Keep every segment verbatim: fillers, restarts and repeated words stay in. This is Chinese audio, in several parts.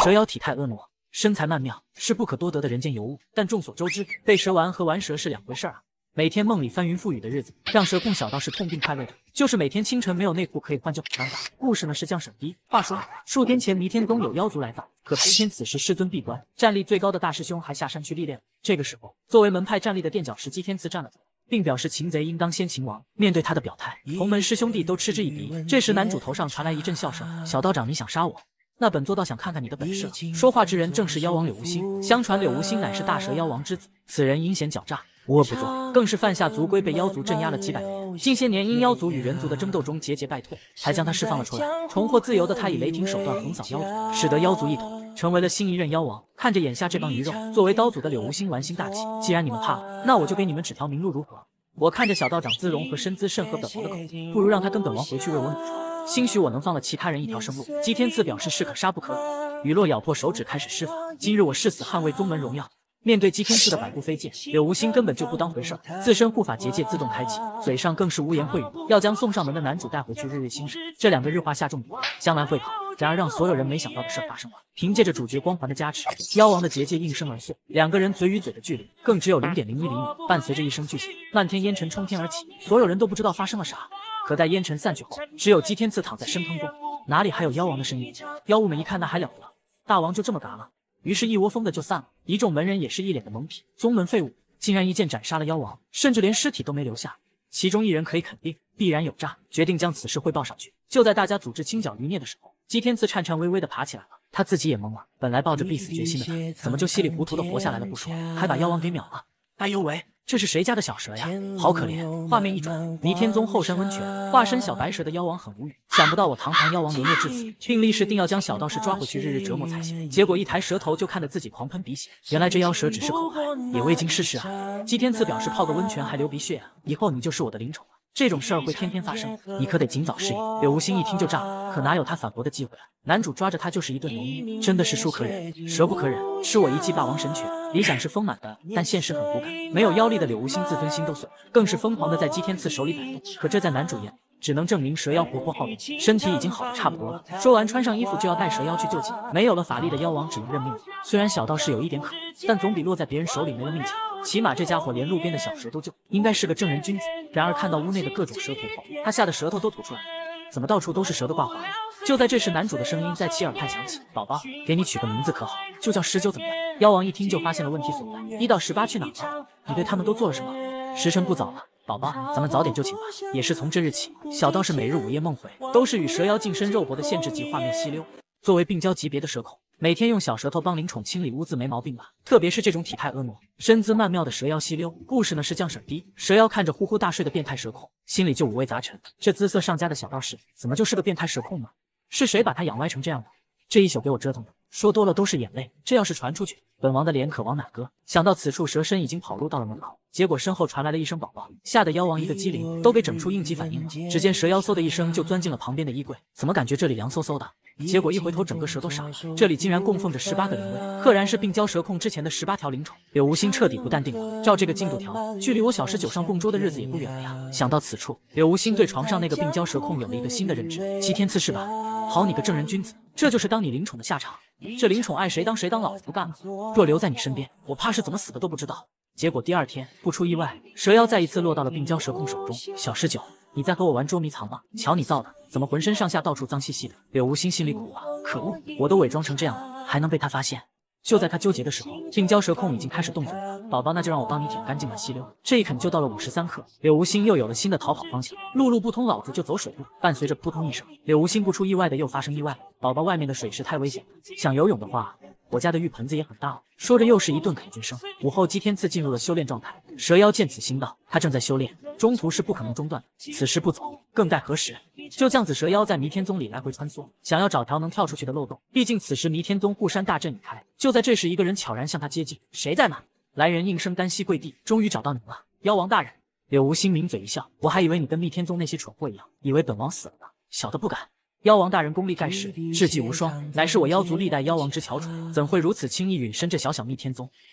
蛇妖体态婀娜，身材曼妙，是不可多得的人间尤物。但众所周知，被蛇玩和玩蛇是两回事啊。每天梦里翻云覆雨的日子，让蛇控小道是痛并快乐的。就是每天清晨没有内裤可以换就很尴尬。故事呢是降神逼。话说，数天前弥天宗有妖族来访，可偏偏此时师尊闭关，战力最高的大师兄还下山去历练。这个时候，作为门派战力的垫脚石姬天赐站了出来，并表示擒贼应当先擒王。面对他的表态，同门师兄弟都嗤之以鼻。这时男主头上传来一阵笑声：“小道长，你想杀我？那本座倒想看看你的本事了。”说话之人正是妖王柳无心。相传柳无心乃是大蛇妖王之子，此人阴险狡诈，无恶不作，更是犯下族规，被妖族镇压了几百年。近些年因妖族与人族的争斗中节节败退，才将他释放了出来。重获自由的他以雷霆手段横扫妖族，使得妖族一统，成为了新一任妖王。看着眼下这帮鱼肉，作为刀祖的柳无心玩心大起。既然你们怕了，那我就给你们指条明路，如何？我看着小道长姿容和身姿甚合本王的口，不如让他跟本王回去为我女床，兴许我能放了其他人一条生路。姬天赐表示是可杀不可辱，雨落咬破手指开始施法。今日我誓死捍卫宗门荣耀。面对姬天赐的百步飞剑，柳无心根本就不当回事儿，自身护法结界自动开启，嘴上更是污言秽语，要将送上门的男主带回去日日欣赏。这两个日化下重点，将来会好。然而让所有人没想到的事儿发生了，凭借着主角光环的加持，妖王的结界应声而碎，两个人嘴与嘴的距离更只有 零点零一厘米。伴随着一声巨响，漫天烟尘冲天而起，所有人都不知道发生了啥。可待烟尘散去后，只有姬天赐躺在深坑中，哪里还有妖王的身影？妖物们一看那还了得，大王就这么嘎了。于是，一窝蜂的就散了。一众门人也是一脸的懵逼，宗门废物竟然一剑斩杀了妖王，甚至连尸体都没留下。其中一人可以肯定，必然有诈，决定将此事汇报上去。就在大家组织清剿余孽的时候，姬天赐颤颤巍巍的爬起来了，他自己也懵了。本来抱着必死决心的他，怎么就稀里糊涂的活下来了不说，还把妖王给秒了？哎呦喂！这是谁家的小蛇呀？好可怜！画面一转，弥天宗后山温泉，化身小白蛇的妖王很无语，想不到我堂堂妖王沦落至此，并立誓定要将小道士抓回去，日日折磨才行。结果一抬舌头就看得自己狂喷鼻血，原来这妖蛇只是口嗨，也未经世事啊！姬天赐表示泡个温泉还流鼻血啊，以后你就是我的灵宠了。这种事儿会天天发生，你可得尽早适应。柳无心一听就炸了，可哪有他反驳的机会啊？男主抓着他就是一顿揉捏，真的是树可忍，蛇不可忍。吃我一记霸王神拳，理想是丰满的，但现实很骨感。没有妖力的柳无心自尊心都碎，更是疯狂的在姬天赐手里摆动。可这在男主眼里，只能证明蛇妖活泼好动，身体已经好的差不多了。说完，穿上衣服就要带蛇妖去救济。没有了法力的妖王只能认命了。虽然小道士有一点可恶，但总比落在别人手里没了命强。起码这家伙连路边的小蛇都救，应该是个正人君子。然而看到屋内的各种蛇图后，他吓得舌头都吐出来了。怎么到处都是蛇的挂画？就在这时，男主的声音在其耳畔响起：“宝宝，给你取个名字可好？就叫十九怎么样？”妖王一听就发现了问题所在，一到十八去哪了？你对他们都做了什么？时辰不早了，宝宝，咱们早点就寝吧。也是从这日起，小道士每日午夜梦回，都是与蛇妖近身肉搏的限制级画面吸溜。作为病娇级别的蛇控，每天用小舌头帮灵宠清理污渍没毛病吧？特别是这种体态婀娜、身姿曼妙的蛇妖吸溜。故事呢是降婶逼，蛇妖看着呼呼大睡的变态蛇控，心里就五味杂陈。这姿色上佳的小道士，怎么就是个变态蛇控呢？是谁把他养歪成这样的？这一宿给我折腾的，说多了都是眼泪。这要是传出去，本王的脸可往哪搁？想到此处，蛇身已经跑路到了门口，结果身后传来了一声宝宝，吓得妖王一个机灵，都给整出应急反应了。只见蛇妖嗖的一声就钻进了旁边的衣柜，怎么感觉这里凉飕飕的？结果一回头，整个蛇都傻了，这里竟然供奉着十八个灵位，赫然是病娇蛇控之前的十八条灵宠。柳无心彻底不淡定了，照这个进度条，距离我小时九上供桌的日子也不远了呀。想到此处，柳无心对床上那个病娇蛇控有了一个新的认知：姬天赐是吧？好你个正人君子，这就是当你灵宠的下场。这灵宠爱谁当谁当，老子不干了。若留在你身边，我怕是怎么死的都不知道。结果第二天，不出意外，蛇妖再一次落到了病娇蛇控手中。小十九，你在和我玩捉迷藏吗？瞧你造的，怎么浑身上下到处脏兮兮的？柳无心心里苦啊，可恶，我都伪装成这样了，还能被他发现？就在他纠结的时候，病娇蛇控已经开始动嘴了。宝宝，那就让我帮你舔干净吧，吸溜。这一啃就到了五十三克，柳无心又有了新的逃跑方向。路路不通，老子就走水路。伴随着扑通一声，柳无心不出意外的又发生意外了。宝宝，外面的水势太危险了，想游泳的话，我家的浴盆子也很大哦。说着又是一顿啃君声。午后，姬天赐进入了修炼状态。蛇妖见此心道，他正在修炼，中途是不可能中断的，此时不走，更待何时？就将子蛇妖在弥天宗里来回穿梭，想要找条能跳出去的漏洞。毕竟此时弥天宗护山大阵已开。就在这时，一个人悄然向他接近。谁在吗？来人应声单膝跪地，终于找到你了，妖王大人。柳无心抿嘴一笑，我还以为你跟弥天宗那些蠢货一样，以为本王死了呢。小的不敢。妖王大人功力盖世，智计无双，乃是我妖族历代妖王之翘楚，怎会如此轻易陨身这小小弥天宗？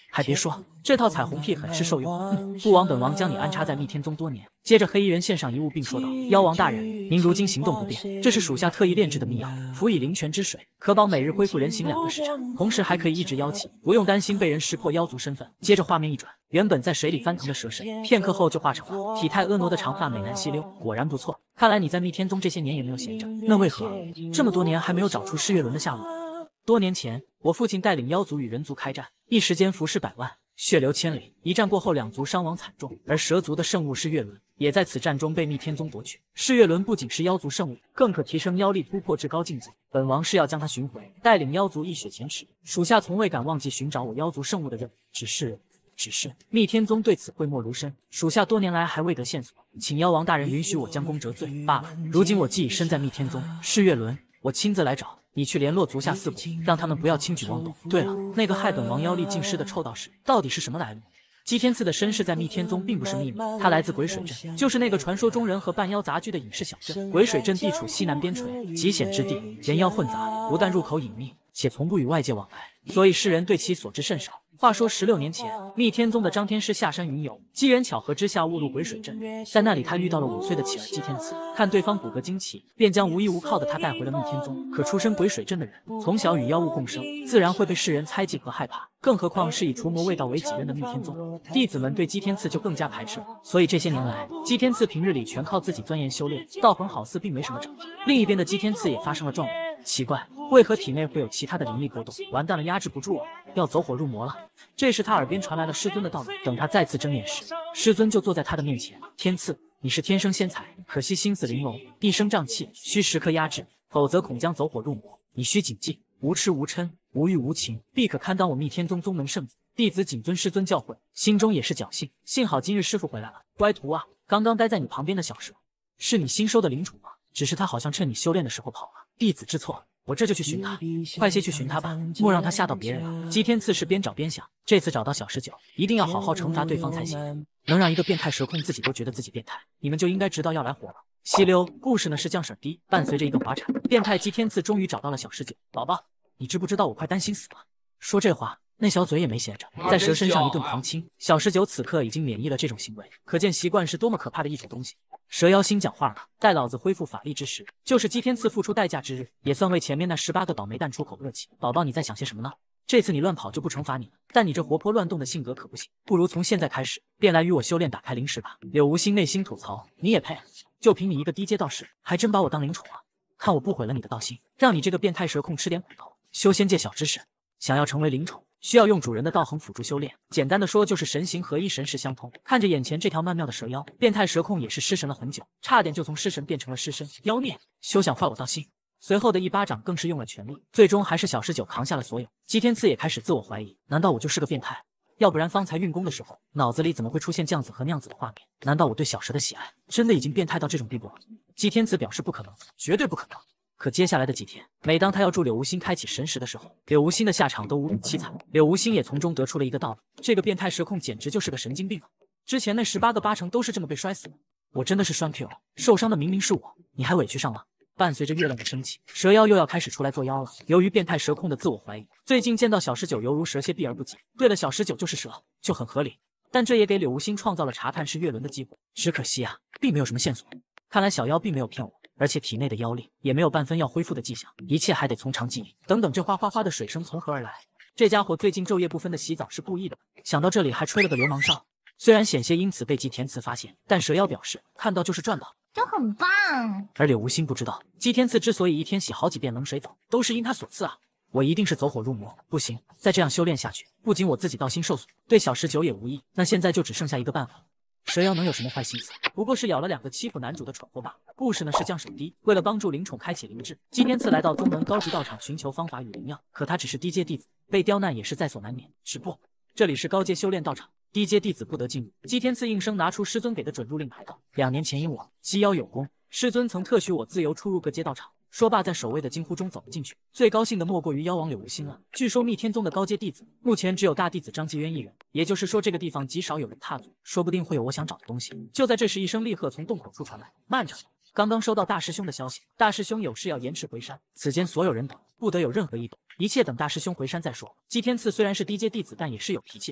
还别说，这套彩虹屁很是受用。嗯，不枉本王将你安插在密天宗多年。接着黑衣人献上一物，并说道：“妖王大人，您如今行动不便，这是属下特意炼制的秘药，辅以灵泉之水，可保每日恢复人形两个时辰，同时还可以抑制妖气，不用担心被人识破妖族身份。”接着画面一转，原本在水里翻腾的蛇身，片刻后就化成了体态婀娜的长发美男细溜。果然不错，看来你在密天宗这些年也没有闲着。那为何这么多年还没有找出噬月轮的下落？多年前，我父亲带领妖族与人族开战，一时间伏尸百万，血流千里。一战过后，两族伤亡惨重，而蛇族的圣物是月轮，也在此战中被密天宗夺取。噬月轮不仅是妖族圣物，更可提升妖力，突破至高境界。本王是要将它寻回，带领妖族一雪前耻。属下从未敢忘记寻找我妖族圣物的任务，只是。只是密天宗对此讳莫如深，属下多年来还未得线索，请妖王大人允许我将功折罪罢了。如今我既已身在密天宗，噬月轮我亲自来找你，去联络族下四国，让他们不要轻举妄动。对了，那个害本王妖力尽失的臭道士到底是什么来路？姬天赐的身世在密天宗并不是秘密，他来自鬼水镇，就是那个传说中人和半妖杂居的隐士小镇。鬼水镇地处西南边陲，极险之地，人妖混杂，不但入口隐秘，且从不与外界往来，所以世人对其所知甚少。话说十六年前，密天宗的张天师下山云游，机缘巧合之下误入鬼水镇，在那里他遇到了五岁的乞儿姬天赐，看对方骨骼惊奇，便将无依无靠的他带回了密天宗。可出身鬼水镇的人，从小与妖物共生，自然会被世人猜忌和害怕，更何况是以除魔卫道为己任的密天宗，弟子们对姬天赐就更加排斥了。所以这些年来，姬天赐平日里全靠自己钻研修炼，道行好似并没什么长进。另一边的姬天赐也发生了状元。奇怪，为何体内会有其他的灵力波动？完蛋了，压制不住了，要走火入魔了。这时他耳边传来了师尊的道理。等他再次睁眼时，师尊就坐在他的面前。天赐，你是天生仙才，可惜心思玲珑，一身瘴气，需时刻压制，否则恐将走火入魔。你需谨记，无痴无嗔，无欲无情，必可堪当我密天宗宗门圣子。弟子谨遵师尊教诲，心中也是侥幸。幸好今日师傅回来了。乖徒啊，刚刚待在你旁边的小蛇，是你新收的灵宠吗？只是他好像趁你修炼的时候跑了。弟子知错，我这就去寻他。快些去寻他吧，莫让他吓到别人了。姬天赐是边找边想，这次找到小十九，一定要好好惩罚对方才行。能让一个变态蛇控自己都觉得自己变态，你们就应该知道要来火了。西溜，故事呢是降婶低，伴随着一个滑铲，变态姬天赐终于找到了小十九。宝宝，你知不知道我快担心死了？说这话，那小嘴也没闲着，在蛇身上一顿狂亲。小十九此刻已经免疫了这种行为，可见习惯是多么可怕的一种东西。蛇妖心讲话了，待老子恢复法力之时，就是姬天赐付出代价之日，也算为前面那十八个倒霉蛋出口恶气。宝宝，你在想些什么呢？这次你乱跑就不惩罚你了，但你这活泼乱动的性格可不行，不如从现在开始便来与我修炼，打开灵石吧。柳无心内心吐槽，你也配？就凭你一个低阶道士，还真把我当灵宠啊？看我不毁了你的道心，让你这个变态蛇控吃点苦头。修仙界小知识，想要成为灵宠，需要用主人的道行辅助修炼，简单的说就是神形合一，神识相通。看着眼前这条曼妙的蛇妖，变态蛇控也是失神了很久，差点就从失神变成了失身。妖孽，休想坏我道心！随后的一巴掌更是用了全力，最终还是小十九扛下了所有。姬天赐也开始自我怀疑，难道我就是个变态？要不然方才运功的时候，脑子里怎么会出现酱子和酿子的画面？难道我对小蛇的喜爱真的已经变态到这种地步了？姬天赐表示不可能，绝对不可能。可接下来的几天，每当他要助柳无心开启神识的时候，柳无心的下场都无比凄惨。柳无心也从中得出了一个道理：这个变态蛇控简直就是个神经病啊！之前那十八个八成都是这么被摔死的。我真的是栓 Q， 受伤的明明是我，你还委屈上了？伴随着月亮的升起，蛇妖又要开始出来作妖了。由于变态蛇控的自我怀疑，最近见到小十九犹如蛇蝎，避而不及。对了，小十九就是蛇，就很合理。但这也给柳无心创造了查探是月轮的机会。只可惜啊，并没有什么线索。看来小妖并没有骗我。而且体内的妖力也没有半分要恢复的迹象，一切还得从长计议。等等，这哗哗哗的水声从何而来？这家伙最近昼夜不分的洗澡是故意的。想到这里，还吹了个流氓哨。虽然险些因此被姬天赐发现，但蛇妖表示看到就是赚到， 这很棒。 而柳无心不知道，姬天赐之所以一天洗好几遍冷水澡，都是因他所赐啊。我一定是走火入魔，不行，再这样修炼下去，不仅我自己道心受损，对小十九也无益。那现在就只剩下一个办法。蛇妖能有什么坏心思？不过是咬了两个欺负男主的蠢货罢了。故事呢是降手低，为了帮助灵宠开启灵智，姬天赐来到宗门高级道场寻求方法与灵药。可他只是低阶弟子，被刁难也是在所难免。只不过这里是高阶修炼道场，低阶弟子不得进入。姬天赐应声拿出师尊给的准入令牌道：两年前因我鸡妖有功，师尊曾特许我自由出入各阶道场。说罢，在守卫的惊呼中走了进去。最高兴的莫过于妖王柳无心了。据说密天宗的高阶弟子，目前只有大弟子张继渊一人，也就是说这个地方极少有人踏足，说不定会有我想找的东西。就在这时，一声厉喝从洞口处传来：慢着！刚刚收到大师兄的消息，大师兄有事要延迟回山，此间所有人等不得有任何异动，一切等大师兄回山再说。姬天赐虽然是低阶弟子，但也是有脾气的。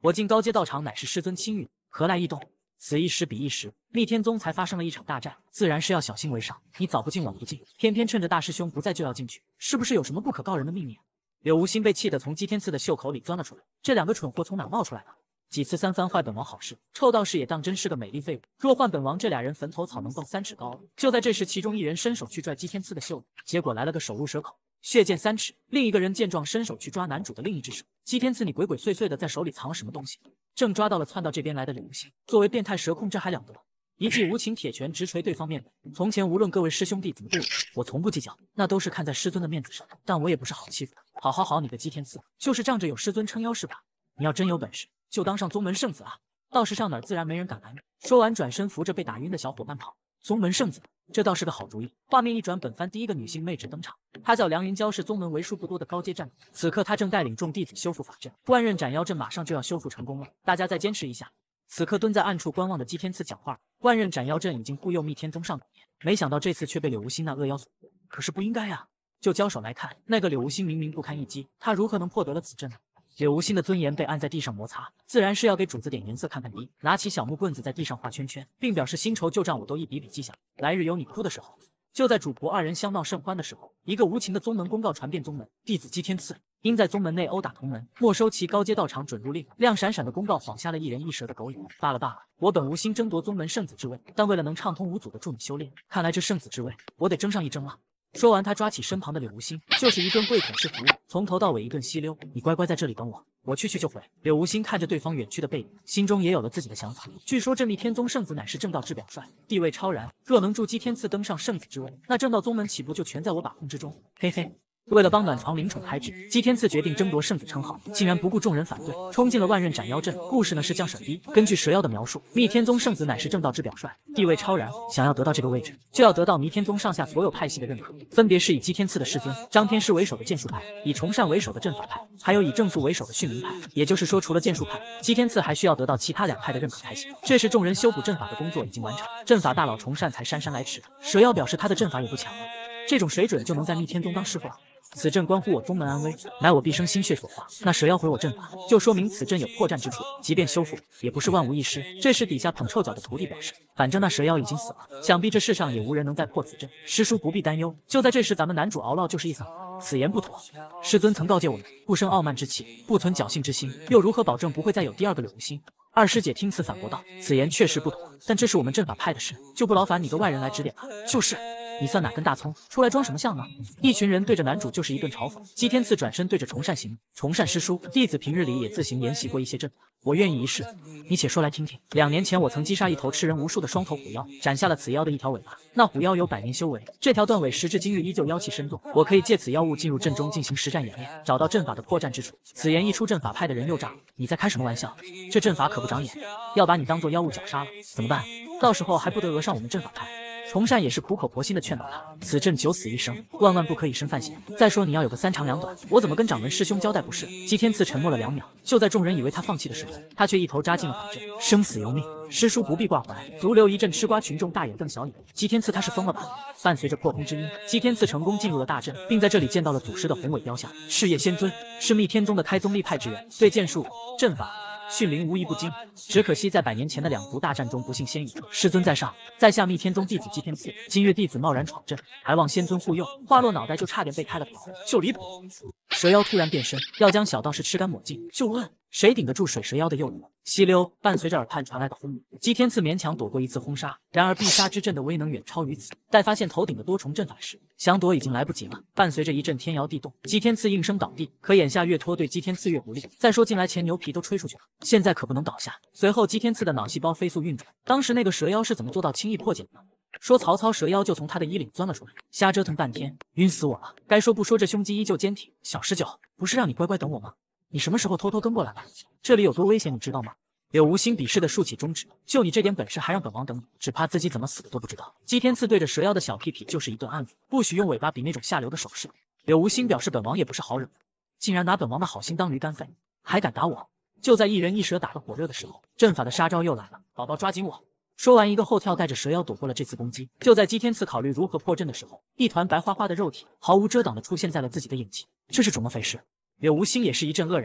我进高阶道场乃是师尊亲谕，何来异动？此一时彼一时，逆天宗才发生了一场大战，自然是要小心为上。你早不进晚不进，偏偏趁着大师兄不在就要进去，是不是有什么不可告人的秘密？柳无心被气得从姬天赐的袖口里钻了出来，这两个蠢货从哪冒出来的？几次三番坏本王好事，臭道士也当真是个美丽废物。若换本王，这俩人坟头草能蹦三尺高了。就在这时，其中一人伸手去拽姬天赐的袖子，结果来了个手入蛇口，血溅三尺。另一个人见状，伸手去抓男主的另一只手。姬天赐，你鬼鬼祟祟的在手里藏了什么东西？正抓到了窜到这边来的柳无心，作为变态蛇控，这还了得？一记无情铁拳直捶对方面部。从前无论各位师兄弟怎么对我，我从不计较，那都是看在师尊的面子上。但我也不是好欺负的。好好好，你个姬天赐，就是仗着有师尊撑腰是吧？你要真有本事，就当上宗门圣子啊！道士上哪儿自然没人敢拦你。说完，转身扶着被打晕的小伙伴跑。宗门圣子，这倒是个好主意。画面一转，本番第一个女性妹纸登场，她叫梁云娇，是宗门为数不多的高阶战斗。此刻她正带领众弟子修复法阵，万仞斩妖阵马上就要修复成功了，大家再坚持一下。此刻蹲在暗处观望的姬天赐讲话，万仞斩妖阵已经护佑密天宗上百年，没想到这次却被柳无心那恶妖所破。可是不应该啊！就交手来看，那个柳无心明明不堪一击，他如何能破得了此阵呢？柳无心的尊严被按在地上摩擦，自然是要给主子点颜色看看敌。拿起小木棍子在地上画圈圈，并表示新仇旧账我都一笔笔记下，来日有你哭的时候。就在主仆二人相闹甚欢的时候，一个无情的宗门公告传遍宗门，弟子姬天赐因在宗门内殴打同门，没收其高阶道场准入令。亮闪闪的公告晃瞎了一人一蛇的狗眼。罢了罢了，我本无心争夺宗门圣子之位，但为了能畅通无阻的助你修炼，看来这圣子之位我得争上一争了。说完，他抓起身旁的柳无心，就是一顿跪舔式服务，从头到尾一顿吸溜。你乖乖在这里等我，我去去就回。柳无心看着对方远去的背影，心中也有了自己的想法。据说这逆天宗圣子乃是正道之表率，地位超然，若能助姬天赐登上圣子之位，那正道宗门岂不就全在我把控之中？嘿嘿。为了帮暖床灵宠开智，姬天赐决定争夺圣子称号，竟然不顾众人反对，冲进了万仞斩妖阵。故事呢是降婶一。根据蛇妖的描述，密天宗圣子乃是正道之表率，地位超然，想要得到这个位置，就要得到弥天宗上下所有派系的认可，分别是以姬天赐的师尊张天师为首的剑术派，以崇善为首的阵法派，还有以正素为首的训灵派。也就是说，除了剑术派，姬天赐还需要得到其他两派的认可才行。这时，众人修补阵法的工作已经完成，阵法大佬崇善才姗姗来迟。蛇妖表示他的阵法也不强了，这种水准就能在密天宗当师傅了。此阵关乎我宗门安危，乃我毕生心血所化。那蛇妖回我阵法，就说明此阵有破绽之处，即便修复，也不是万无一失。这时底下捧臭脚的徒弟表示，反正那蛇妖已经死了，想必这世上也无人能再破此阵，师叔不必担忧。就在这时，咱们男主敖烙就是一嗓，此言不妥。师尊曾告诫我们，不生傲慢之气，不存侥幸之心，又如何保证不会再有第二个柳无心？二师姐听此反驳道，此言确实不妥，但这是我们阵法派的事，就不劳烦你个外人来指点了。就是。你算哪根大葱，出来装什么像呢？一群人对着男主就是一顿嘲讽。姬天赐转身对着崇善行，崇善师叔，弟子平日里也自行研习过一些阵法，我愿意一试。你且说来听听。两年前我曾击杀一头吃人无数的双头虎妖，斩下了此妖的一条尾巴。那虎妖有百年修为，这条断尾时至今日依旧妖气深重。我可以借此妖物进入阵中进行实战演练，找到阵法的破绽之处。此言一出，阵法派的人又炸了。你在开什么玩笑？这阵法可不长眼，要把你当做妖物绞杀了，怎么办？到时候还不得讹上我们阵法派？崇善也是苦口婆心的劝导他，此阵九死一生，万万不可以生犯险。再说你要有个三长两短，我怎么跟掌门师兄交代不是？姬天赐沉默了两秒，就在众人以为他放弃的时候，他却一头扎进了法阵，生死由命，师叔不必挂怀。如流一阵吃瓜群众大眼瞪小眼，姬天赐他是疯了吧？伴随着破空之音，姬天赐成功进入了大阵，并在这里见到了祖师的宏伟雕像。赤叶仙尊是密天宗的开宗立派之人，对剑术、阵法、训灵无一不精，只可惜在百年前的两族大战中不幸先陨。师尊在上，在下密天宗弟子姬天赐，今日弟子贸然闯阵，还望仙尊护佑。话落脑袋就差点被开了瓢，就离谱！蛇妖突然变身，要将小道士吃干抹净。就问谁顶得住水蛇妖的诱引？吸溜，伴随着耳畔传来的轰鸣，姬天赐勉强躲过一次轰杀。然而必杀之阵的威能远超于此，待发现头顶的多重阵法时，想躲已经来不及了。伴随着一阵天摇地动，姬天赐应声倒地。可眼下越拖对姬天赐越不利。再说近来前牛皮都吹出去了，现在可不能倒下。随后姬天赐的脑细胞飞速运转，当时那个蛇妖是怎么做到轻易破解的呢？说曹操蛇妖就从他的衣领钻了出来，瞎折腾半天，晕死我了。该说不说，这胸肌依旧坚挺。小十九，不是让你乖乖等我吗？你什么时候偷偷跟过来了？这里有多危险，你知道吗？柳无心鄙视的竖起中指，就你这点本事，还让本王等你，只怕自己怎么死的都不知道。姬天赐对着蛇妖的小屁屁就是一顿安抚，不许用尾巴比那种下流的手势。柳无心表示本王也不是好惹，竟然拿本王的好心当驴肝肺，还敢打我！就在一人一蛇打得火热的时候，阵法的杀招又来了，宝宝抓紧我！说完一个后跳，带着蛇妖躲过了这次攻击。就在姬天赐考虑如何破阵的时候，一团白花花的肉体毫无遮挡的出现在了自己的眼前，这是怎么回事？柳无心也是一阵愕然。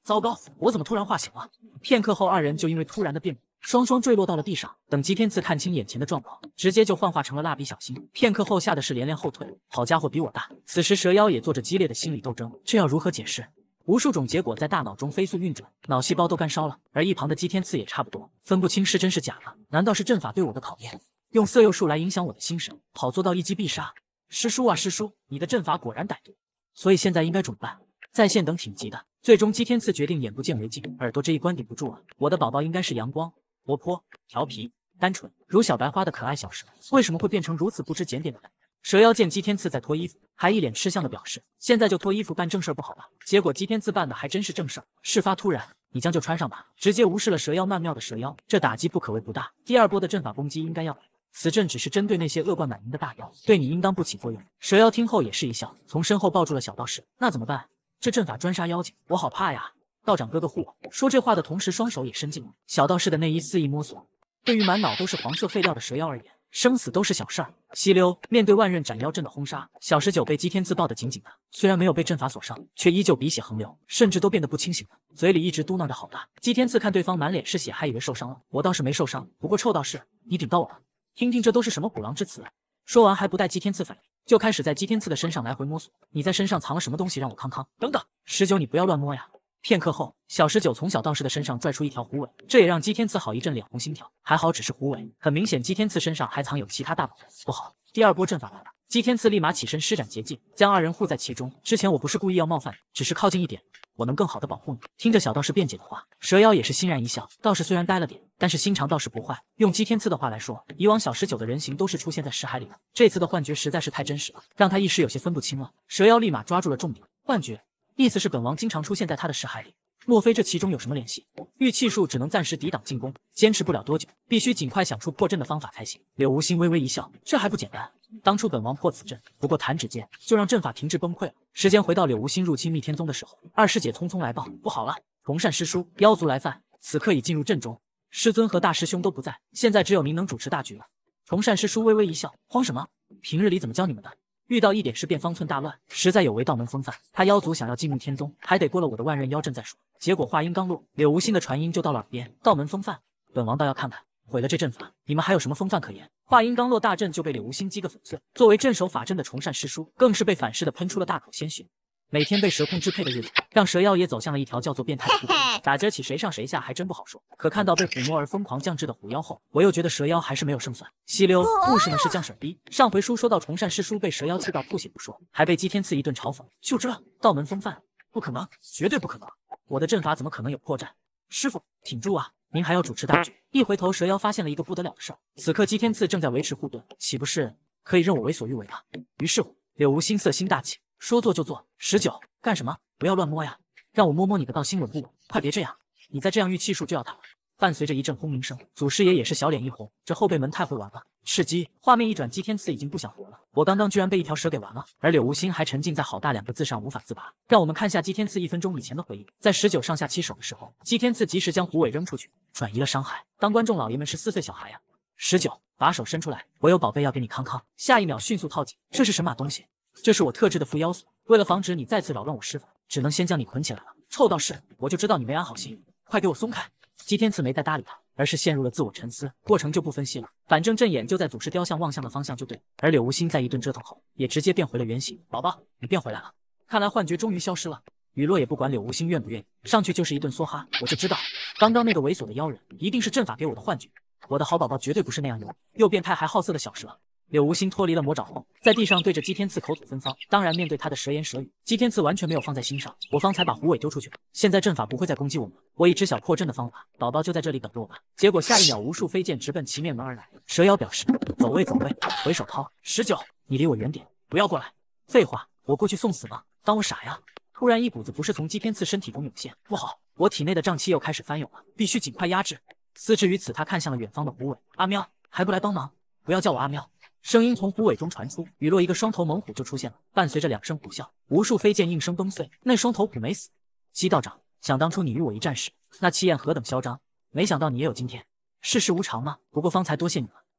糟糕，我怎么突然化形了？片刻后，二人就因为突然的变故，双双坠落到了地上。等姬天赐看清眼前的状况，直接就幻化成了蜡笔小新。片刻后，吓得是连连后退。好家伙，比我大！此时蛇妖也做着激烈的心理斗争，这要如何解释？无数种结果在大脑中飞速运转，脑细胞都干烧了。而一旁的姬天赐也差不多，分不清是真是假了。难道是阵法对我的考验？用色诱术来影响我的心神，好做到一击必杀？师叔啊师叔，你的阵法果然歹毒。所以现在应该怎么办？在线等挺急的。最终姬天赐决定眼不见为净，耳朵这一关顶不住了。我的宝宝应该是阳光、活泼、调皮、单纯，如小白花的可爱小蛇，为什么会变成如此不知检点的男人？蛇妖见姬天赐在脱衣服，还一脸吃相的表示，现在就脱衣服办正事不好吧？结果姬天赐办的还真是正事儿。事发突然，你将就穿上吧，直接无视了蛇妖曼妙的蛇妖，这打击不可谓不大。第二波的阵法攻击应该要来，此阵只是针对那些恶贯满盈的大妖，对你应当不起作用。蛇妖听后也是一笑，从身后抱住了小道士。那怎么办？这阵法专杀妖精，我好怕呀！道长哥哥护我。说这话的同时，双手也伸进了小道士的内衣肆意摸索。对于满脑都是黄色废料的蛇妖而言，生死都是小事儿。吸溜，面对万仞斩妖阵的轰杀，小十九被姬天赐抱得紧紧的，虽然没有被阵法所伤，却依旧鼻血横流，甚至都变得不清醒了，嘴里一直嘟囔着好大。姬天赐看对方满脸是血，还以为受伤了。我倒是没受伤，不过臭道士，你顶到我了。听听这都是什么虎狼之词？说完还不待姬天赐反应，就开始在姬天赐的身上来回摸索。你在身上藏了什么东西？让我康康。等等，十九，你不要乱摸呀！片刻后，小十九从小道士的身上拽出一条狐尾，这也让姬天赐好一阵脸红心跳。还好只是狐尾，很明显姬天赐身上还藏有其他大宝贝。不好，第二波阵法来了！姬天赐立马起身施展结界，将二人护在其中。之前我不是故意要冒犯，只是靠近一点，我能更好的保护你。听着小道士辩解的话，蛇妖也是欣然一笑。道士虽然呆了点，但是心肠倒是不坏。用姬天赐的话来说，以往小十九的人形都是出现在识海里的，这次的幻觉实在是太真实了，让他一时有些分不清了。蛇妖立马抓住了重点，幻觉，意思是本王经常出现在他的识海里。莫非这其中有什么联系？御气术只能暂时抵挡进攻，坚持不了多久，必须尽快想出破阵的方法才行。柳无心微微一笑，这还不简单？当初本王破此阵，不过弹指间就让阵法停滞崩溃了。时间回到柳无心入侵密天宗的时候，二师姐匆匆来报，不好了，崇善师叔妖族来犯，此刻已进入阵中，师尊和大师兄都不在，现在只有您能主持大局了。崇善师叔微微一笑，慌什么？平日里怎么教你们的？遇到一点事便方寸大乱，实在有违道门风范。他妖族想要进入天宗，还得过了我的万仞妖阵再说。结果话音刚落，柳无心的传音就到了耳边：道门风范，本王倒要看看，毁了这阵法，你们还有什么风范可言？话音刚落，大阵就被柳无心击个粉碎。作为镇守法阵的崇善师叔，更是被反噬的喷出了大口鲜血。每天被蛇控支配的日子，让蛇妖也走向了一条叫做变态的路。打今儿起谁上谁下还真不好说。可看到被虎魔而疯狂降智的虎妖后，我又觉得蛇妖还是没有胜算。吸溜，故事呢是降婶逼。上回书说到崇善师叔被蛇妖气到吐血不说，还被姬天赐一顿嘲讽。就这道门风范，不可能，绝对不可能！我的阵法怎么可能有破绽？师傅，挺住啊！您还要主持大局。一回头，蛇妖发现了一个不得了的事儿。此刻姬天赐正在维持护盾，岂不是可以任我为所欲为吗？于是乎，柳无心色心大起。说做就做。十九，干什么？不要乱摸呀！让我摸摸你的道心稳不稳？快别这样，你再这样御气术就要他了。伴随着一阵轰鸣声，祖师爷也是小脸一红，这后辈们太会玩了。吃鸡！画面一转，姬天赐已经不想活了。我刚刚居然被一条蛇给玩了，而柳无心还沉浸在好大两个字上无法自拔。让我们看下姬天赐一分钟以前的回忆。在十九上下其手的时候，姬天赐及时将虎尾扔出去，转移了伤害。当观众老爷们是四岁小孩呀！十九，把手伸出来，我有宝贝要给你康康。下一秒迅速套紧，这是神马东西？这是我特制的缚妖锁，为了防止你再次扰乱我师傅，只能先将你捆起来了。臭道士，我就知道你没安好心，快给我松开！姬天赐没再搭理他，而是陷入了自我沉思。过程就不分析了，反正阵眼就在祖师雕像望向的方向就对。而柳无心在一顿折腾后，也直接变回了原形。宝宝，你变回来了，看来幻觉终于消失了。雨落也不管柳无心愿不愿意，上去就是一顿梭哈。我就知道，刚刚那个猥琐的妖人一定是阵法给我的幻觉。我的好宝宝绝对不是那样又又变态还好色的小蛇。柳无心脱离了魔爪后，在地上对着姬天赐口吐芬芳。当然，面对他的蛇言蛇语，姬天赐完全没有放在心上。我方才把狐尾丢出去了，现在阵法不会再攻击我们了。我已知晓破阵的方法，宝宝就在这里等着我吧。结果下一秒，无数飞剑直奔其面门而来。蛇妖表示走位走位，回手掏。十九，你离我远点，不要过来。废话，我过去送死吗？当我傻呀？突然一股子不适从姬天赐身体中涌现，不好，我体内的瘴气又开始翻涌了，必须尽快压制。思之于此，他看向了远方的狐尾。阿喵，还不来帮忙？不要叫我阿喵！声音从狐尾中传出，雨落一个双头猛虎就出现了，伴随着两声虎啸，无数飞剑应声崩碎。那双头虎没死。姬道长，想当初你与我一战时，那气焰何等嚣张，没想到你也有今天。世事无常嘛，不过方才多谢你了。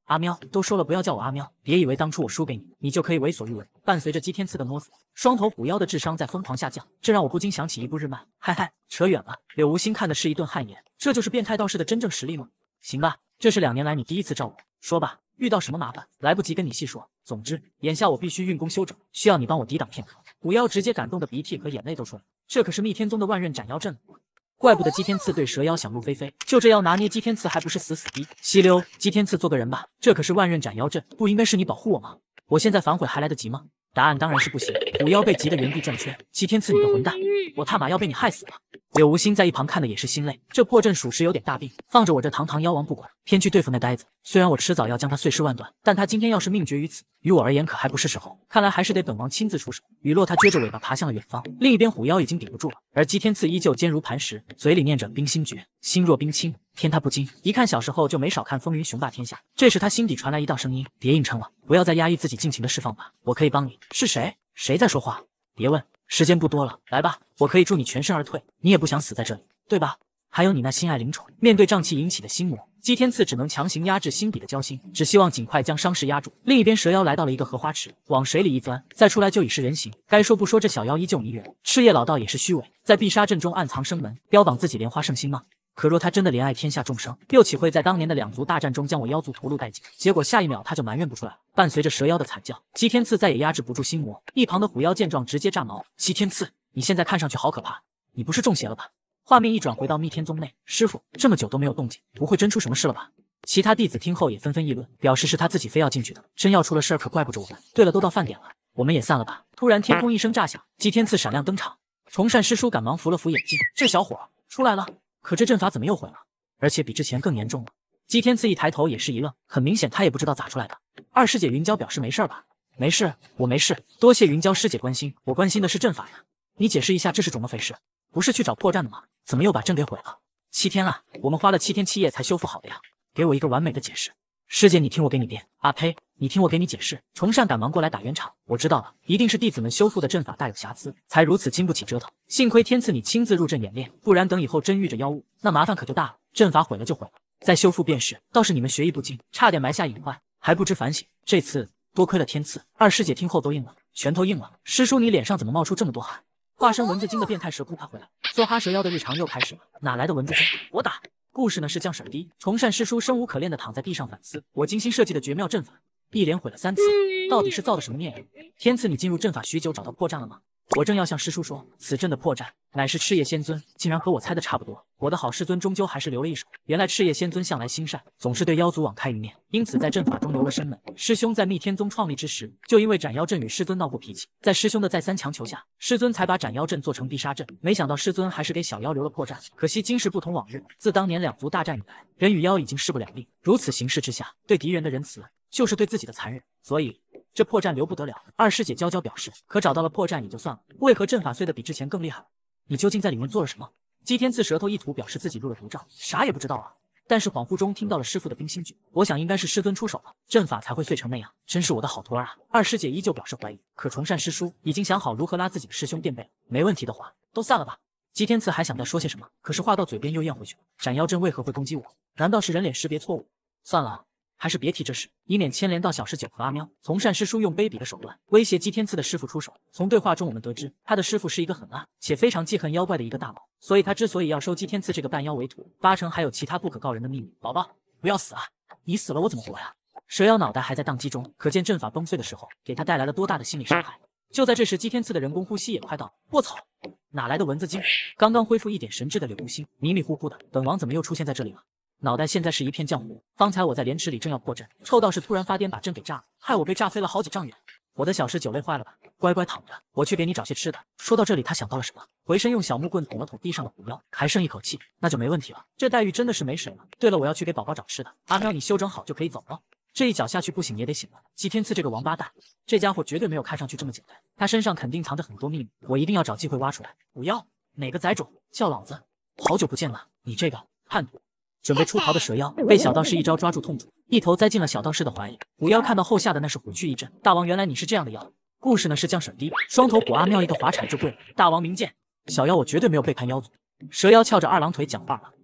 阿喵，都说了不要叫我阿喵，别以为当初我输给你，你就可以为所欲为。伴随着姬天赐的摸死，双头虎妖的智商在疯狂下降，这让我不禁想起一部日漫。嗨嗨，扯远了。柳无心看的是一顿汗颜，这就是变态道士的真正实力吗？行吧，这是两年来你第一次召我，说吧，遇到什么麻烦？来不及跟你细说。总之，眼下我必须运功休整，需要你帮我抵挡片刻。虎妖直接感动的鼻涕和眼泪都出来，这可是密天宗的万仞斩妖阵。怪不得姬天赐对蛇妖想入非非，就这要拿捏姬天赐还不是死死逼？西溜，姬天赐做个人吧，这可是万仞斩妖阵，不应该是你保护我吗？我现在反悔还来得及吗？答案当然是不行。虎妖被急得原地转圈，姬天赐你个混蛋，我他妈要被你害死了！柳无心在一旁看的也是心累，这破阵属实有点大病，放着我这堂堂妖王不管，偏去对付那呆子。虽然我迟早要将他碎尸万段，但他今天要是命绝于此，于我而言可还不是时候。看来还是得本王亲自出手。雨落他撅着尾巴爬向了远方，另一边虎妖已经顶不住了，而姬天赐依旧坚如磐石，嘴里念着冰心诀，心若冰清，天他不惊。一看小时候就没少看风云雄霸天下，这时他心底传来一道声音：别硬撑了，不要再压抑自己，尽情的释放吧，我可以帮你。是谁？谁在说话？别问，时间不多了，来吧，我可以助你全身而退。你也不想死在这里，对吧？还有你那心爱灵宠。面对瘴气引起的心魔，姬天赐只能强行压制心底的焦心，只希望尽快将伤势压住。另一边蛇妖来到了一个荷花池，往水里一钻，再出来就已是人形。该说不说，这小妖依旧迷人。赤叶老道也是虚伪，在必杀阵中暗藏生门，标榜自己莲花圣心吗？可若他真的怜爱天下众生，又岂会在当年的两族大战中将我妖族屠戮殆尽？结果下一秒他就埋怨不出来了。伴随着蛇妖的惨叫，姬天赐再也压制不住心魔。一旁的虎妖见状直接炸毛：姬天赐，你现在看上去好可怕，你不是中邪了吧？画面一转回到密天宗内，师傅这么久都没有动静，不会真出什么事了吧？其他弟子听后也纷纷议论，表示是他自己非要进去的，真要出了事儿可怪不着我们。对了，都到饭点了，我们也散了吧。突然天空一声炸响，姬天赐闪亮登场。崇善师叔赶忙扶了扶眼镜，这小伙儿出来了，可这阵法怎么又毁了？而且比之前更严重了。姬天赐一抬头也是一愣，很明显他也不知道咋出来的。二师姐云娇表示没事吧？没事，我没事，多谢云娇师姐关心，我关心的是阵法呀。你解释一下这是怎么回事？不是去找破绽的吗？怎么又把阵给毁了？七天啊，我们花了七天七夜才修复好的呀，给我一个完美的解释。师姐你听我给你辩，啊呸，你听我给你解释。崇善赶忙过来打圆场，我知道了，一定是弟子们修复的阵法大有瑕疵，才如此经不起折腾。幸亏天赐你亲自入阵演练，不然等以后真遇着妖物，那麻烦可就大了。阵法毁了就毁了，再修复便是。倒是你们学艺不精，差点埋下隐患，还不知反省。这次多亏了天赐。二师姐听后都硬了，拳头硬了。师叔你脸上怎么冒出这么多汗？化身蚊子精的变态蛇哭爬回来，梭哈蛇妖的日常又开始了。哪来的蚊子精？我打！故事呢是降婶低，崇善师叔生无可恋的躺在地上反思，我精心设计的绝妙阵法，一连毁了三次，到底是造的什么孽缘？天赐你进入阵法许久，找到破绽了吗？我正要向师叔说，此阵的破绽乃是赤叶仙尊，竟然和我猜的差不多。我的好师尊终究还是留了一手。原来赤叶仙尊向来心善，总是对妖族网开一面，因此在阵法中留了生门。师兄在密天宗创立之时，就因为斩妖阵与师尊闹过脾气，在师兄的再三强求下，师尊才把斩妖阵做成必杀阵。没想到师尊还是给小妖留了破绽，可惜今时不同往日。自当年两族大战以来，人与妖已经势不两立，如此形势之下，对敌人的仁慈就是对自己的残忍，所以这破绽留不得了。二师姐娇娇表示，可找到了破绽也就算了，为何阵法碎得比之前更厉害了？你究竟在里面做了什么？姬天赐舌头一吐，表示自己入了毒瘴，啥也不知道啊。但是恍惚中听到了师傅的冰心诀，我想应该是师尊出手了，阵法才会碎成那样。真是我的好徒儿啊！二师姐依旧表示怀疑，可崇善师叔已经想好如何拉自己的师兄垫背了。没问题的话，都散了吧。姬天赐还想再说些什么，可是话到嘴边又咽回去了。斩妖阵为何会攻击我？难道是人脸识别错误？算了，还是别提这事，以免牵连到小十九和阿喵。从善师叔用卑鄙的手段威胁姬天赐的师傅出手。从对话中我们得知，他的师傅是一个很暗且非常记恨妖怪的一个大佬，所以他之所以要收姬天赐这个半妖为徒，八成还有其他不可告人的秘密。宝宝，不要死啊！你死了我怎么活呀？蛇妖脑袋还在宕机中，可见阵法崩碎的时候给他带来了多大的心理伤害。就在这时，姬天赐的人工呼吸也快到了。卧槽，哪来的蚊子精？刚刚恢复一点神智的柳无心迷迷糊糊的，本王怎么又出现在这里了？脑袋现在是一片浆糊。方才我在莲池里正要破阵，臭道士突然发癫把阵给炸了，害我被炸飞了好几丈远。我的小师酒累坏了吧？乖乖躺着，我去给你找些吃的。说到这里，他想到了什么，回身用小木棍捅了捅地上的虎妖，还剩一口气，那就没问题了。这待遇真的是没谁了。对了，我要去给宝宝找吃的。阿喵，你休整好就可以走了。这一脚下去不醒也得醒了。姬天赐这个王八蛋，这家伙绝对没有看上去这么简单，他身上肯定藏着很多秘密，我一定要找机会挖出来。虎妖，哪个崽种叫老子？好久不见了，你这个叛徒！准备出逃的蛇妖被小道士一招抓住痛主，一头栽进了小道士的怀里。虎妖看到后吓得那是虎躯一震，大王原来你是这样的妖。故事呢是降婶低，双头虎阿喵一个滑铲就跪了，大王明鉴，小妖我绝对没有背叛妖族。蛇妖翘着二郎腿讲话了，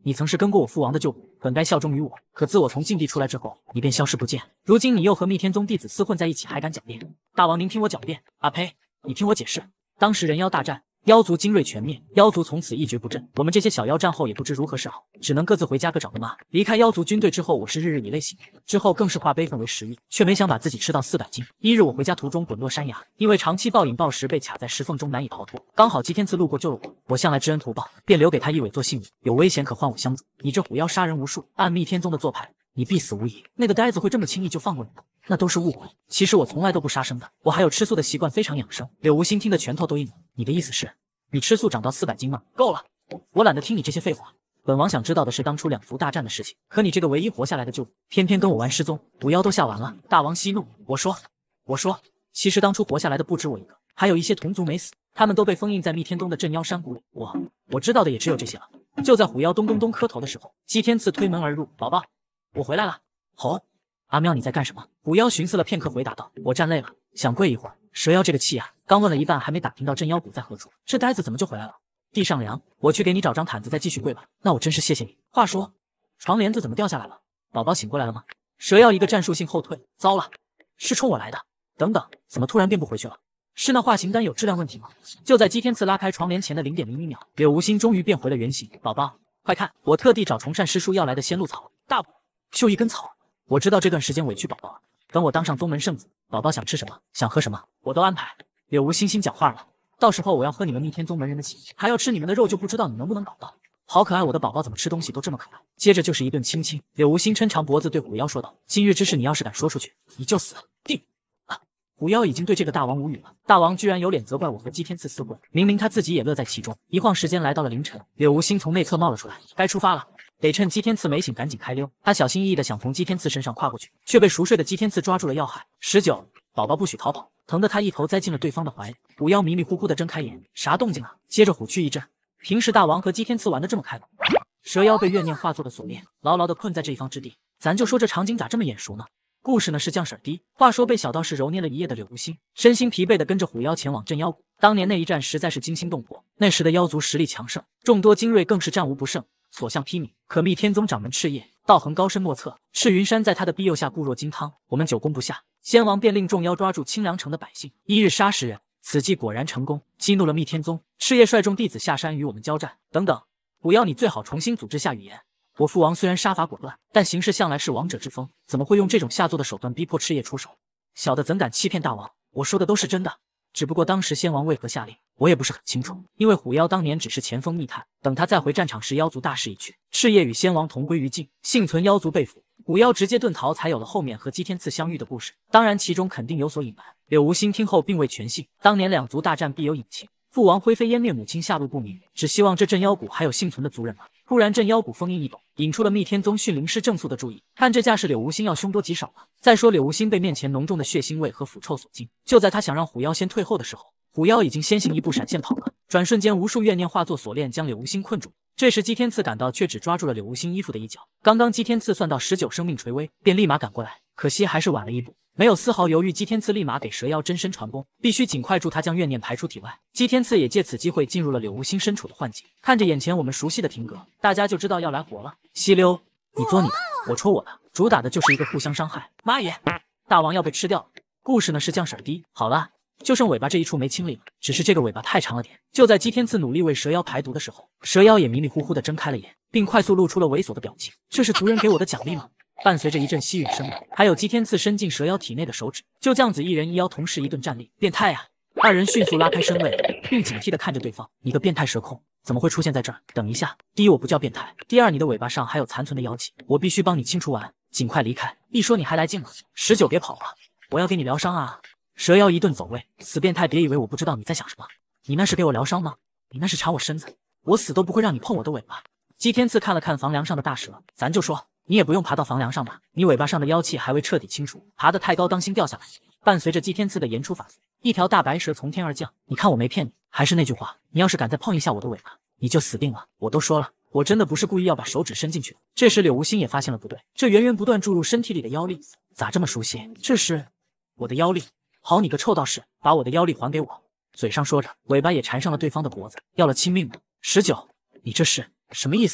你曾是跟过我父王的旧部，本该效忠于我。可自我从禁地出来之后，你便消失不见。如今你又和密天宗弟子厮混在一起，还敢狡辩？大王，您听我狡辩！啊呸！你听我解释。当时人妖大战，妖族精锐全灭，妖族从此一蹶不振。我们这些小妖战后也不知如何是好，只能各自回家各找个妈。离开妖族军队之后，我是日日以泪洗面，之后更是化悲愤为食欲，却没想把自己吃到四百斤。一日我回家途中滚落山崖，因为长期暴饮暴食，被卡在石缝中难以逃脱。刚好姬天赐路过救了我，我向来知恩图报，便留给他一尾做信物，有危险可唤我相助。你这虎妖杀人无数，按密天宗的做派，你必死无疑。那个呆子会这么轻易就放过你吗？那都是误会。其实我从来都不杀生的，我还有吃素的习惯，非常养生。柳无心听得拳头都硬了。你的意思是，你吃素长到四百斤吗？够了，我懒得听你这些废话。本王想知道的是当初两族大战的事情。可你这个唯一活下来的舅父，偏偏跟我玩失踪，五妖都吓完了。大王息怒，我说，我说，其实当初活下来的不止我一个，还有一些同族没死，他们都被封印在密天宗的镇妖山谷里。我我知道的也只有这些了。就在虎妖咚咚咚磕头的时候，姬天赐推门而入，宝宝，我回来了。吼！阿喵，你在干什么？虎妖寻思了片刻，回答道：“我站累了，想跪一会儿。”蛇妖这个气啊，刚问了一半，还没打听到镇妖谷在何处，这呆子怎么就回来了？地上凉，我去给你找张毯子，再继续跪吧。那我真是谢谢你。话说，床帘子怎么掉下来了？宝宝醒过来了吗？蛇妖一个战术性后退，糟了，是冲我来的。等等，怎么突然变不回去了？是那化形丹有质量问题吗？就在姬天赐拉开床帘前的零点零一秒，柳无心终于变回了原形。宝宝，快看，我特地找崇善师叔要来的仙露草，大补，就一根草。我知道这段时间委屈宝宝了，等我当上宗门圣子，宝宝想吃什么，想喝什么，我都安排。柳无心心讲话了，到时候我要喝你们逆天宗门人的血，还要吃你们的肉，就不知道你能不能搞到。好可爱，我的宝宝怎么吃东西都这么可爱。接着就是一顿亲亲。柳无心抻长脖子对虎妖说道：“今日之事，你要是敢说出去，你就死定了。”虎妖已经对这个大王无语了，大王居然有脸责怪我和姬天赐厮混，明明他自己也乐在其中。一晃时间来到了凌晨，柳无心从内侧冒了出来，该出发了。得趁姬天赐没醒赶紧开溜。他小心翼翼的想从姬天赐身上跨过去，却被熟睡的姬天赐抓住了要害。十九，宝宝不许逃跑！疼得他一头栽进了对方的怀里。虎妖迷迷糊糊的睁开眼，啥动静啊？接着虎躯一震，平时大王和姬天赐玩的这么开吗？蛇妖被怨念化作的锁链，牢牢的困在这一方之地。咱就说这场景咋这么眼熟呢？故事呢是降婶低。话说被小道士揉捏了一夜的柳无心，身心疲惫的跟着虎妖前往镇妖谷。当年那一战实在是惊心动魄，那时的妖族实力强盛，众多精锐更是战无不胜，所向披靡。可密天宗掌门赤焰道行高深莫测，赤云山在他的庇佑下固若金汤，我们久攻不下，仙王便令众妖抓住清凉城的百姓，一日杀十人。此计果然成功，激怒了密天宗。赤焰率众弟子下山与我们交战。等等，虎妖，你最好重新组织下语言。我父王虽然杀伐果断，但行事向来是王者之风，怎么会用这种下作的手段逼迫赤焰出手？小的怎敢欺骗大王？我说的都是真的。只不过当时仙王为何下令，我也不是很清楚。因为虎妖当年只是前锋密探，等他再回战场时，妖族大势已去，赤焰与仙王同归于尽，幸存妖族被俘，虎妖直接遁逃，才有了后面和姬天赐相遇的故事。当然其中肯定有所隐瞒。柳无心听后并未全信，当年两族大战必有隐情，父王灰飞烟灭，母亲下落不明，只希望这镇妖谷还有幸存的族人吗？突然镇妖谷封印一抖，引出了密天宗驯灵师正肃的注意。看这架势，柳无心要凶多吉少了。再说柳无心被面前浓重的血腥味和腐臭所惊，就在他想让虎妖先退后的时候，虎妖已经先行一步闪现跑了。转瞬间，无数怨念化作锁链将柳无心困住。这时姬天赐赶到，却只抓住了柳无心衣服的一角。刚刚姬天赐算到十九生命垂危，便立马赶过来，可惜还是晚了一步。没有丝毫犹豫，姬天赐立马给蛇妖真身传功，必须尽快助他将怨念排出体外。姬天赐也借此机会进入了柳无心身处的幻境，看着眼前我们熟悉的亭阁，大家就知道要来活了。吸溜，你作你的，我戳我的，主打的就是一个互相伤害。妈耶，大王要被吃掉了。故事呢是降婶低，好了，就剩尾巴这一处没清理了，只是这个尾巴太长了点。就在姬天赐努力为蛇妖排毒的时候，蛇妖也迷迷糊糊的睁开了眼，并快速露出了猥琐的表情。这是族人给我的奖励吗？伴随着一阵吸吮声，还有姬天赐伸进蛇妖体内的手指，就这样子一人一妖同时一顿站立，变态啊！二人迅速拉开身位，并警惕的看着对方。你个变态蛇控，怎么会出现在这儿？等一下，第一我不叫变态，第二你的尾巴上还有残存的妖气，我必须帮你清除完，尽快离开。一说你还来劲了，十九别跑了，我要给你疗伤啊！蛇妖一顿走位，死变态，别以为我不知道你在想什么。你那是给我疗伤吗？你那是缠我身子，我死都不会让你碰我的尾巴。姬天赐看了看房梁上的大蛇，咱就说你也不用爬到房梁上吧，你尾巴上的妖气还未彻底清除，爬得太高当心掉下来。伴随着姬天赐的言出法随，一条大白蛇从天而降。你看我没骗你，还是那句话，你要是敢再碰一下我的尾巴，你就死定了。我都说了，我真的不是故意要把手指伸进去的。这时柳无心也发现了不对，这源源不断注入身体里的妖力咋这么熟悉？这是我的妖力。好你个臭道士，把我的妖力还给我！嘴上说着，尾巴也缠上了对方的脖子，要了亲命了。十九，你这是什么意思？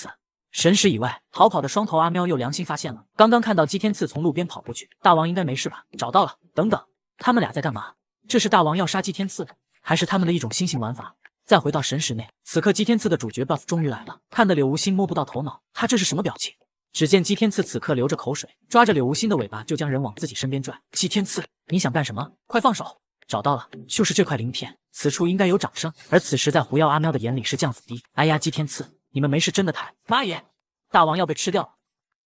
神识以外，逃跑的双头阿喵又良心发现了，刚刚看到姬天赐从路边跑过去，大王应该没事吧？找到了。等等，他们俩在干嘛？这是大王要杀姬天赐，还是他们的一种新型玩法？再回到神识内，此刻姬天赐的主角 buff 终于来了，看得柳无心摸不到头脑，他这是什么表情？只见姬天赐此刻流着口水，抓着柳无心的尾巴就将人往自己身边拽。姬天赐，你想干什么？快放手！找到了，就是这块鳞片，此处应该有掌声。而此时在狐妖阿喵的眼里是酱子滴。哎呀，姬天赐，你们没事真的太……妈耶！大王要被吃掉了！